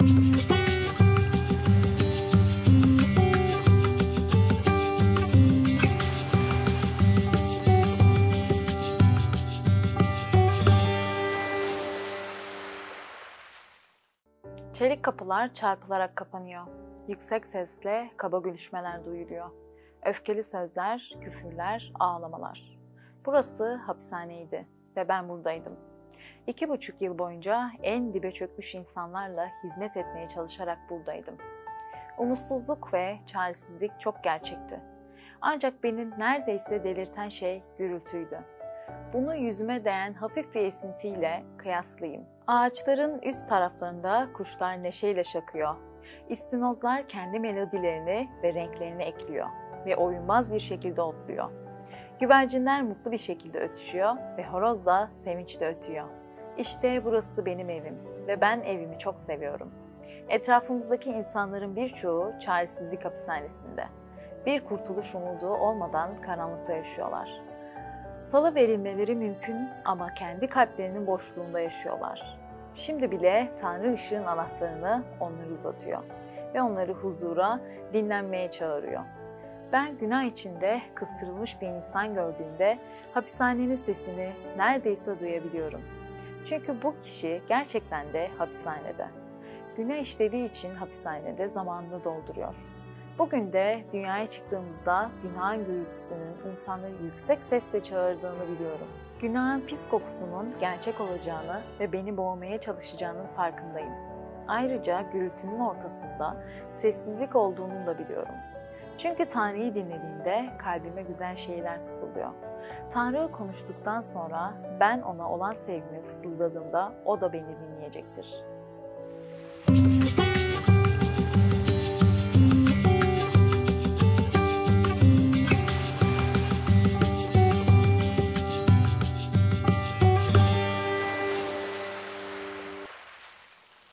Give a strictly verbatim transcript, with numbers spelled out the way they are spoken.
Çelik kapılar çarpılarak kapanıyor. Yüksek sesle kaba gülüşmeler duyuluyor. Öfkeli sözler, küfürler, ağlamalar. Burası hapishaneydi ve ben buradaydım. İki buçuk yıl boyunca en dibe çökmüş insanlarla hizmet etmeye çalışarak buradaydım. Umutsuzluk ve çaresizlik çok gerçekti. Ancak beni neredeyse delirten şey gürültüydü. Bunu yüzüme değen hafif bir esintiyle kıyaslayayım. Ağaçların üst taraflarında kuşlar neşeyle şakıyor. İspinozlar kendi melodilerini ve renklerini ekliyor ve oyunbaz bir şekilde otluyor. Güvercinler mutlu bir şekilde ötüşüyor ve horoz da sevinçle ötüyor. İşte burası benim evim ve ben evimi çok seviyorum. Etrafımızdaki insanların birçoğu çaresizlik hapishanesinde. Bir kurtuluş umudu olmadan karanlıkta yaşıyorlar. Salı verilmeleri mümkün ama kendi kalplerinin boşluğunda yaşıyorlar. Şimdi bile Tanrı ışığın anahtarını onlara uzatıyor ve onları huzura, dinlenmeye çağırıyor. Ben günah içinde kıstırılmış bir insan gördüğümde hapishanenin sesini neredeyse duyabiliyorum. Çünkü bu kişi gerçekten de hapishanede. Günah işlediği için hapishanede zamanını dolduruyor. Bugün de dünyaya çıktığımızda günahın gürültüsünün insanları yüksek sesle çağırdığını biliyorum. Günahın pis kokusunun gerçek olacağını ve beni boğmaya çalışacağının farkındayım. Ayrıca gürültünün ortasında sessizlik olduğunu da biliyorum. Çünkü Tanrı'yı dinlediğimde kalbime güzel şeyler fısıldıyor. Tanrı konuştuktan sonra ben ona olan sevgimi fısıldadığımda o da beni dinleyecektir.